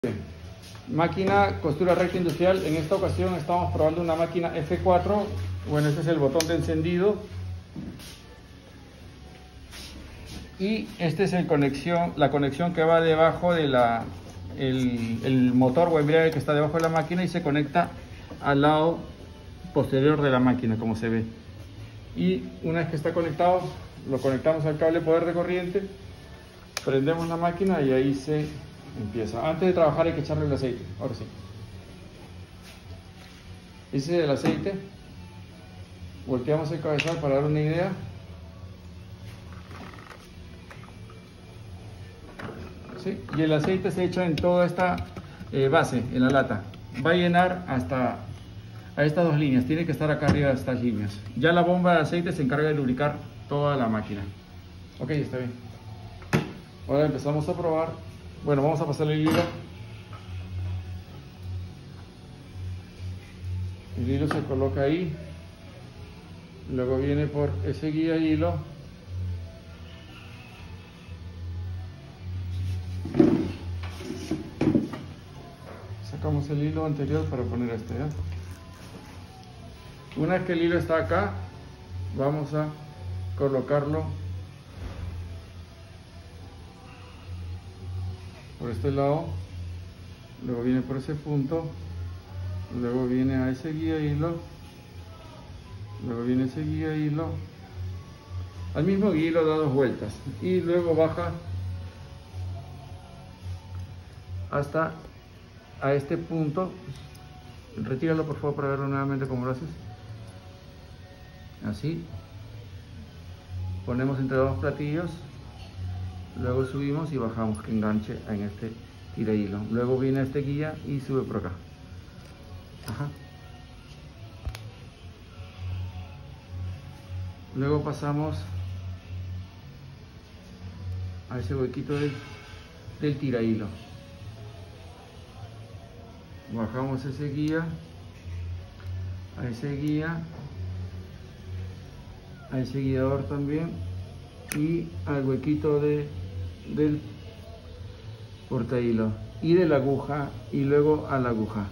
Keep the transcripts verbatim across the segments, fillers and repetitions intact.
Máquina costura recta industrial. En esta ocasión estamos probando una máquina F cuatro. Bueno, este es el botón de encendido y este es el conexión, la conexión que va debajo de la el, el motor o embrague que está debajo de la máquina y se conecta al lado posterior de la máquina, como se ve. Y una vez que está conectado, lo conectamos al cable poder de corriente, prendemos la máquina y ahí se empieza. Antes de trabajar hay que echarle el aceite. Ahora sí, ese es el aceite. Volteamos el cabezal para dar una idea. ¿Sí? Y el aceite se echa en toda esta eh, base, en la lata. Va a llenar hasta a estas dos líneas. Tiene que estar acá arriba de estas líneas. Ya la bomba de aceite se encarga de lubricar toda la máquina. Ok, está bien. Ahora empezamos a probar. Bueno, vamos a pasarle el hilo. El hilo se coloca ahí. Luego viene por ese guía hilo. Sacamos el hilo anterior para poner este, ¿eh? Una vez que el hilo está acá, vamos a colocarlo por este lado, luego viene por ese punto, luego viene a ese guía hilo, luego viene ese guía hilo, al mismo guía hilo da dos vueltas y luego baja hasta a este punto. Retíralo por favor para verlo nuevamente cómo lo haces. Así, ponemos entre dos platillos, luego subimos y bajamos que enganche en este tira hilo, luego viene este guía y sube por acá. Ajá. Luego pasamos a ese huequito del, del tira hilo, bajamos ese guía, a ese guía, a ese guiador también y al huequito de, del porta hilo y de la aguja y luego a la aguja.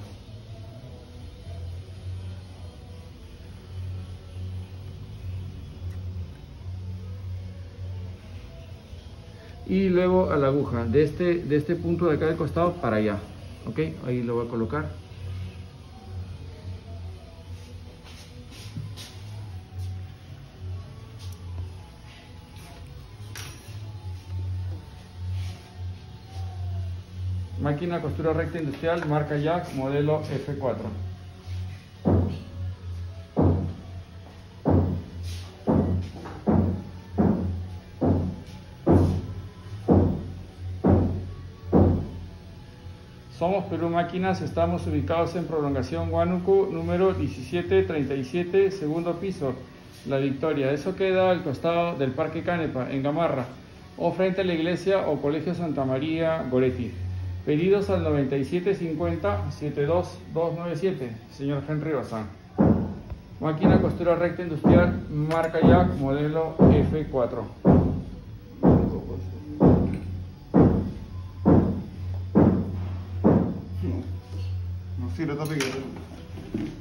Y luego a la aguja de este, de este punto de acá del costado para allá. Ok, ahí lo voy a colocar. Máquina costura recta industrial, marca Jack, modelo F cuatro. Somos Perú Máquinas, estamos ubicados en Prolongación Huánuco, número diecisiete treinta y siete, segundo piso, La Victoria. Eso queda al costado del Parque Canepa, en Gamarra, o frente a la iglesia o Colegio Santa María Goretti. Pedidos al noventa y siete cincuenta, setenta y dos doscientos noventa y siete, señor Henry Bazán. Máquina costura recta industrial, marca Jack, modelo F cuatro. No sirve, está pequeño.